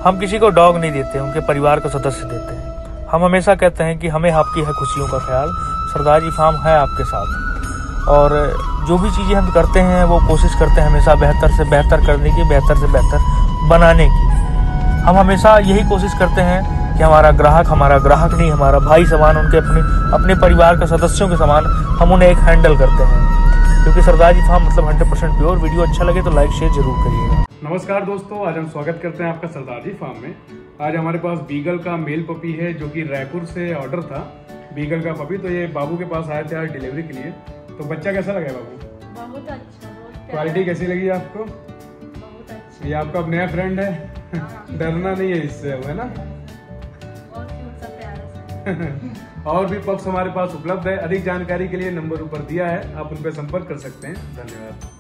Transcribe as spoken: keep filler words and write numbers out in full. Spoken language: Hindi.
हम किसी को डॉग नहीं देते, उनके परिवार का सदस्य देते हैं। हम हमेशा कहते हैं कि हमें आपकी है खुशियों का ख्याल, सरदार जी फार्म है आपके साथ। और जो भी चीज़ें हम करते हैं वो कोशिश करते हैं हमेशा बेहतर से बेहतर करने की, बेहतर से बेहतर बनाने की। हम हमेशा यही कोशिश करते हैं कि हमारा ग्राहक हमारा ग्राहक नहीं, हमारा भाई समान, उनके अपने अपने परिवार के सदस्यों के समान हम उन्हें एक हैंडल करते हैं, क्योंकि सरदार जी फार्म मतलब हंड्रेड परसेंट प्योर। वीडियो अच्छा लगे तो लाइक शेयर जरूर करिएगा। नमस्कार दोस्तों, आज हम स्वागत करते हैं आपका सरदार जी फार्म में। आज हमारे पास बीगल का मेल पपी है जो कि रायपुर से ऑर्डर था बीगल का पपी। तो ये बाबू के पास आए थे आज डिलीवरी के लिए। तो बच्चा कैसा लगा बाबू? बहुत अच्छा, बहुत क्वालिटी कैसी लगी आपको? बहुत अच्छा। ये आपका अब नया फ्रेंड है। हाँ। डरना नहीं है इससे, है ना? बहुत क्यूट सा प्यारा सा। और भी पप्स हमारे पास उपलब्ध है। अधिक जानकारी के लिए नंबर ऊपर दिया है, आप उन पर संपर्क कर सकते हैं। धन्यवाद।